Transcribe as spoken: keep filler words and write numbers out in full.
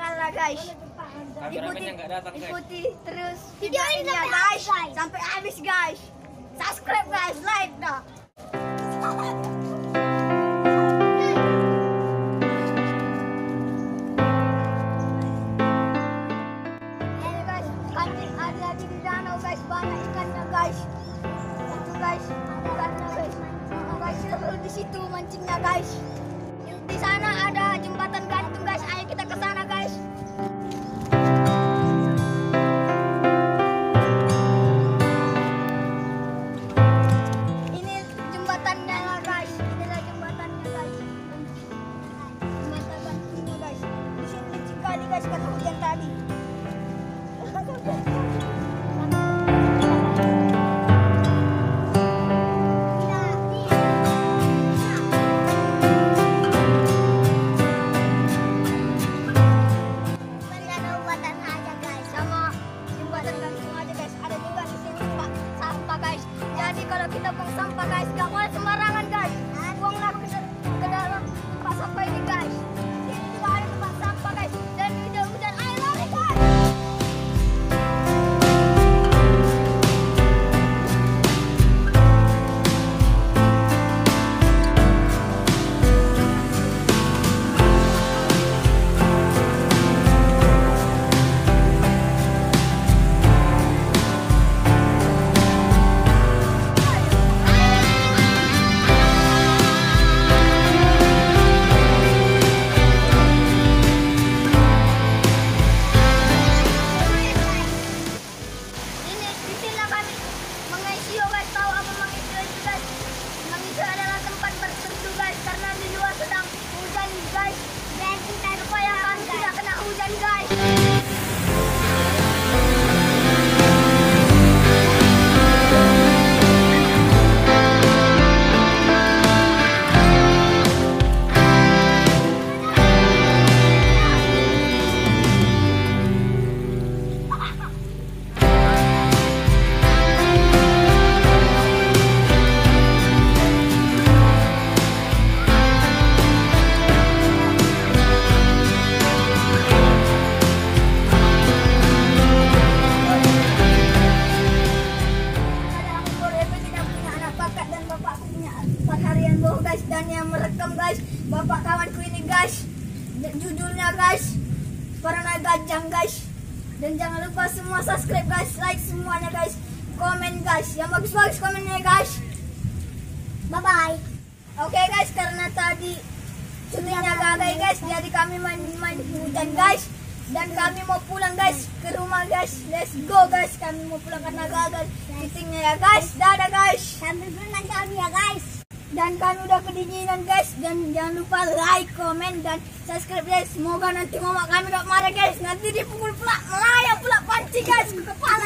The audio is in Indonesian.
channel guys. Ikuti, datang, guys. ikuti terus video ini ya guys, sampai habis guys. Subscribe guys, like dah. Ini guys, kancing ada di danau guys, banyak ikannya guys. Itu guys, ikannya guys. Oh, guys, seru di situ mancingnya guys. Di sana ada jembatan gantung guys, ayo kita ke sana guys. Ini jembatannya lah guys, inilah jembatannya guys. Jembatan gantungnya guys. Di sini licin kali guys karena hujan tadi. Jadi kalau kita buang sampah guys, gak boleh sembarangan guys. Buanglah ke, ke dalam tempat sampah ini guys. Ini juga ada tempat sampah guys. Dan hujan hujan ayo lari guys. Guys, dan yang merekam guys bapak kawanku ini guys, judulnya guys Warna Gajang guys. Dan jangan lupa semua subscribe guys, like semuanya guys, komen guys yang bagus-bagus komennya guys. Bye bye. Oke okay, guys, karena tadi syutingnya gagal guys, jadi kami main-main hujan guys, dan kami mau pulang guys ke rumah guys. Let's go guys, kami mau pulang karena gagal syutingnya ya guys. Dadah guys, sambil berenang kami ya guys. Dan kami udah kedinginan guys, dan jangan lupa like, komen, dan subscribe guys. Semoga nanti mama kami gak marah guys, nanti dipukul pula, melayang pula panci guys ke kepala.